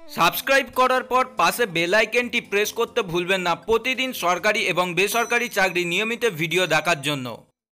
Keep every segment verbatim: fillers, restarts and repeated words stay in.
Subscribe করার পর পাশে বেল আইকনটি প্রেস করতে ভুলবেন না প্রতিদিন সরকারি এবং বেসরকারি চাকরি নিয়মিত ভিডিও দেখার জন্য।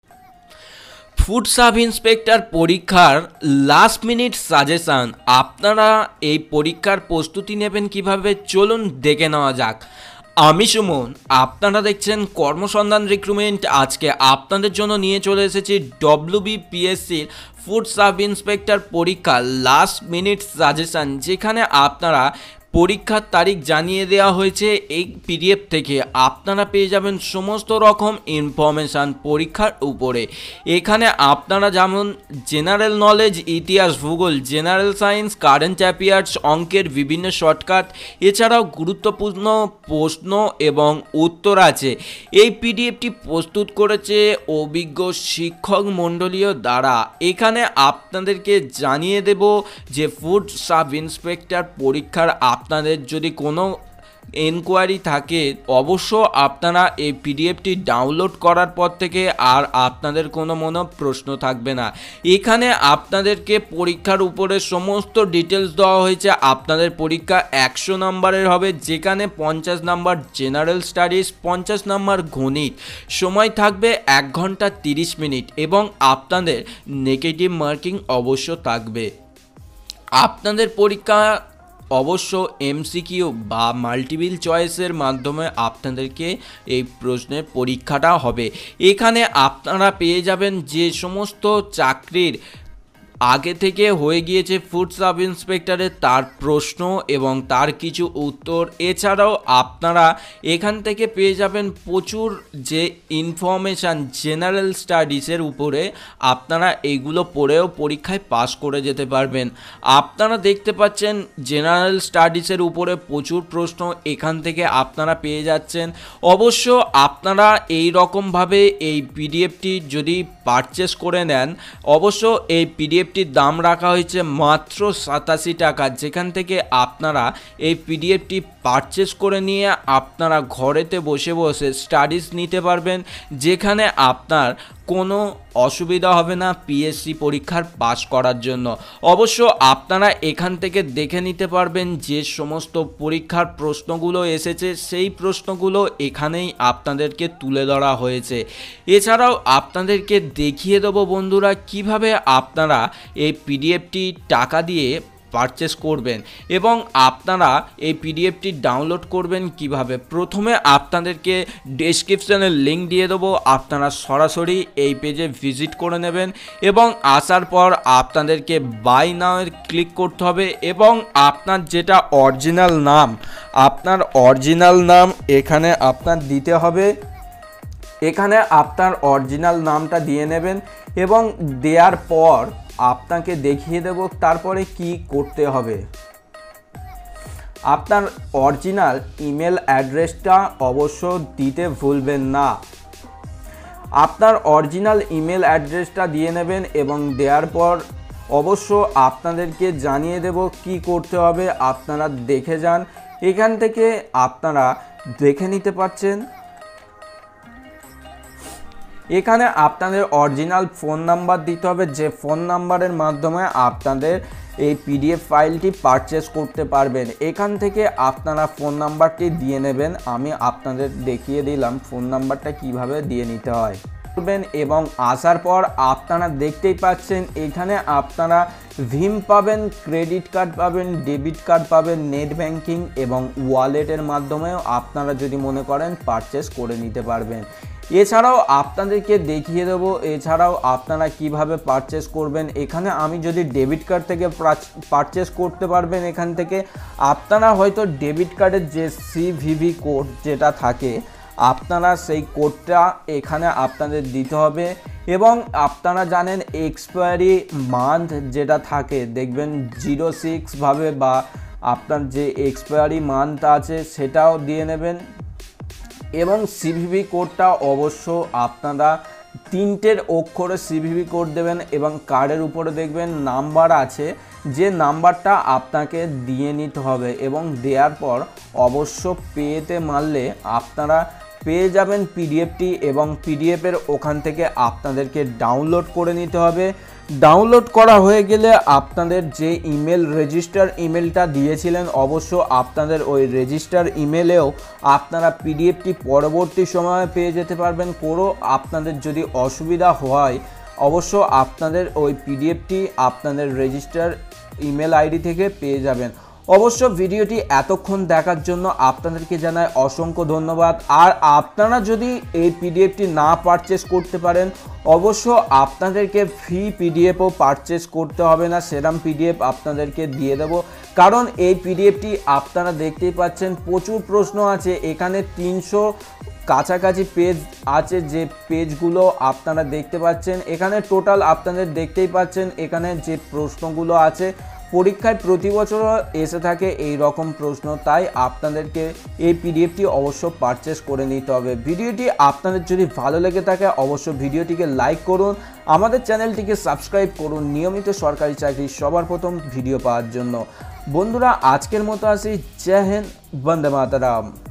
ফুড সাব ইন্সপেক্টর পরীক্ষার লাস্ট মিনিট সাজেশান। আপনারা এই পরীক্ষার প্রস্তুতি নেবেন কিভাবে, চলুন দেখে নেওয়া যাক। আমি সুমন, আপনারা দেখছেন কর্মসন্ধান রিক্রুটমেন্ট। আজকে আপনাদের জন্য নিয়ে চলে এসেছি ডব্লিউবিপিএসসির ফুড সাব ইন্সপেক্টর পরীক্ষার লাস্ট মিনিট সাজেশান, যেখানে আপনারা পরীক্ষার তারিখ জানিয়ে দেওয়া হয়েছে। এই পিডিএফ থেকে আপনারা পেয়ে যাবেন সমস্ত রকম ইনফরমেশান পরীক্ষার উপরে। এখানে আপনারা যেমন জেনারেল নলেজ, ইতিহাস, ভূগোল, জেনারেল সায়েন্স, কারেন্ট অ্যাফেয়ার্স, অঙ্কের বিভিন্ন শর্টকাট, এছাড়াও গুরুত্বপূর্ণ প্রশ্ন এবং উত্তর আছে। এই পিডিএফটি প্রস্তুত করেছে অভিজ্ঞ শিক্ষক মণ্ডলীয় দ্বারা। এখানে আপনাদেরকে জানিয়ে দেব যে ফুড সাব ইন্সপেক্টর পরীক্ষার আপনাদের যদি কোনো এনকোয়ারি থাকে, অবশ্য আপনারা এই পিডিএফটি ডাউনলোড করার পর থেকে আর আপনাদের কোনো মনে প্রশ্ন থাকবে না। এখানে আপনাদেরকে পরীক্ষার উপরে সমস্ত ডিটেলস দেওয়া হয়েছে। আপনাদের পরীক্ষা একশো নম্বরের হবে, যেখানে পঞ্চাশ নম্বর জেনারেল স্টাডিজ, পঞ্চাশ নম্বর গণিত। সময় থাকবে এক ঘন্টা তিরিশ মিনিট এবং আপনাদের নেগেটিভ মার্কিং অবশ্য থাকবে। আপনাদের পরীক্ষা অবশ্য এমসিকিউ বা মাল্টিপল চয়েসের মাধ্যমে আপনাদেরকে এই প্রশ্নের পরীক্ষাটা হবে। এখানে আপনারা পেয়ে যাবেন যে সমস্ত চাকরির আগে থেকে হয়ে গিয়েছে ফুড সাব ইন্সপেক্টরের, তার প্রশ্ন এবং তার কিছু উত্তর। এছাড়াও আপনারা এখান থেকে পেয়ে যাবেন প্রচুর যে ইনফরমেশান জেনারেল স্টাডিজের উপরে, আপনারা এইগুলো পড়েও পরীক্ষায় পাস করে যেতে পারবেন। আপনারা দেখতে পাচ্ছেন জেনারেল স্টাডিজের উপরে প্রচুর প্রশ্ন এখান থেকে আপনারা পেয়ে যাচ্ছেন। অবশ্য আপনারা এই রকমভাবে এই পিডিএফটি যদি পারচেস করে নেন, অবশ্য এই পিডিএফ টির দাম রাখা হয়েছে মাত্র সাতাশি টাকা, যেখান থেকে আপনারা এই পিডিএফটি পারচেস করে নিয়ে আপনারা ঘরেতে বসে বসে স্টাডিজ নিতে পারবেন, যেখানে আপনার কোনো অসুবিধা হবে না পিএসসি পরীক্ষার পাস করার জন্য। অবশ্য আপনারা এখান থেকে দেখে নিতে পারবেন যে সমস্ত পরীক্ষার প্রশ্নগুলো এসেছে, সেই প্রশ্নগুলো এখানেই আপনাদেরকে তুলে ধরা হয়েছে। এছাড়াও আপনাদেরকে দেখিয়ে দেবো বন্ধুরা কিভাবে আপনারা এই পিডিএফটি টাকা দিয়ে পারচেস করবেন এবং আপনারা এই পিডিএফটি ডাউনলোড করবেন কিভাবে। প্রথমে আপনাদেরকে ডেসক্রিপশনের লিঙ্ক দিয়ে দেবো, আপনারা সরাসরি এই পেজে ভিজিট করে নেবেন এবং আসার পর আপনাদেরকে বাই নাও ক্লিক করতে হবে এবং আপনার যেটা অরিজিনাল নাম, আপনার অরিজিনাল নাম এখানে আপনার দিতে হবে। এখানে আপনার অরিজিনাল নামটা দিয়ে নেবেন এবং দেওয়ার পর আপনাকে দেখিয়ে দেব তারপরে কি করতে হবে। আপনার অরিজিনাল ইমেল অ্যাড্রেসটা অবশ্য দিতে ভুলবেন না। আপনার অরিজিনাল ইমেল অ্যাড্রেসটা দিয়ে নেবেন এবং দেওয়ার পর অবশ্য আপনাদেরকে জানিয়ে দেব কি করতে হবে। আপনারা দেখে যান, এখান থেকে আপনারা দেখে নিতে পারছেন। এখানে আপনাদের অরিজিনাল ফোন নাম্বার দিতে হবে, যে ফোন নাম্বারের মাধ্যমে আপনাদের এই পিডিএফ ফাইলটি পারচেস করতে পারবেন। এখান থেকে আপনারা ফোন নাম্বারটি দিয়ে নেবেন। আমি আপনাদের দেখিয়ে দিলাম ফোন নাম্বারটা কিভাবে দিয়ে নিতে হয় করবেন এবং আসার পর আপনারা দেখতেই পাচ্ছেন এখানে আপনারা ভিম পাবেন, ক্রেডিট কার্ড পাবেন, ডেবিট কার্ড পাবেন, নেট ব্যাংকিং এবং ওয়ালেটের মাধ্যমেও আপনারা যদি মনে করেন পারচেস করে নিতে পারবেন। এছাড়াও আপনাদেরকে দেখিয়ে দেবো এছাড়াও আপনারা কিভাবে পারচেস করবেন। এখানে আমি যদি ডেবিট কার্ড থেকে পারচেস করতে পারবেন, এখান থেকে আপনারা হয়তো ডেবিট কার্ডের যে সিভিভি কোড যেটা থাকে, আপনারা সেই কোডটা এখানে আপনাদের দিতে হবে এবং আপনারা জানেন এক্সপায়ারি মান্থ যেটা থাকে, দেখবেন জিরো সিক্স ভাবে বা আপনার যে এক্সপায়ারি মান্থ আছে সেটাও দিয়ে নেবেন এবং সিভিভি কোডটা অবশ্য আপনারা তিনটের অক্ষরে সিভিভি কোড দেবেন এবং কার্ডের উপরে দেখবেন নাম্বার আছে, যে নাম্বারটা আপনাকে দিয়ে নিতে হবে এবং দেওয়ার পর অবশ্য পেতে মারলে আপনারা পেয়ে যাবেন পিডিএফটি এবং পিডিএফের ওখান থেকে আপনাদেরকে ডাউনলোড করে নিতে হবে। ডাউনলোড করা হয়ে গেলে আপনাদের যে ইমেল রেজিস্টার ইমেলটা দিয়েছিলেন অবশ্য আপনাদের ওই রেজিস্টার ইমেলেও আপনারা পিডিএফটি পরবর্তী সময়ে পেয়ে যেতে পারবেন। কোনো আপনাদের যদি অসুবিধা হয় অবশ্য আপনাদের ওই পিডিএফটি আপনাদের রেজিস্টার ইমেল আইডি থেকে পেয়ে যাবেন। অবশ্য ভিডিওটি এতক্ষণ দেখার জন্য আপনাদেরকে জানাই অসংখ্য ধন্যবাদ। আর আপনারা যদি এই পিডিএফটি না পারচেস করতে পারেন অবশ্য আপনাদেরকে ফ্রি পিডিএফও পারচেস করতে হবে না, সেরাম পিডিএফ আপনাদেরকে দিয়ে দেব। কারণ এই পিডিএফটি আপনারা দেখতেই পাচ্ছেন প্রচুর প্রশ্ন আছে, এখানে তিনশো কাছাকাছি পেজ আছে, যে পেজগুলো আপনারা দেখতে পাচ্ছেন এখানে টোটাল আপনাদের দেখতেই পাচ্ছেন এখানে যে প্রশ্নগুলো আছে পরীক্ষায় প্রতি বছর এসে থাকে এই রকম প্রশ্ন, তাই আপনাদেরকে এই পিডিএফটি অবশ্য পারচেস করে নিতে হবে। ভিডিওটি আপনাদের যদি ভালো লেগে থাকে অবশ্য ভিডিওটিকে লাইক করুন, আমাদের চ্যানেলটিকে সাবস্ক্রাইব করুন নিয়মিত সরকারি চাকরি সবার প্রথম ভিডিও পাওয়ার জন্য। বন্ধুরা আজকের মতো আসি, জয় হিন্দ, বন্দে মাতরম।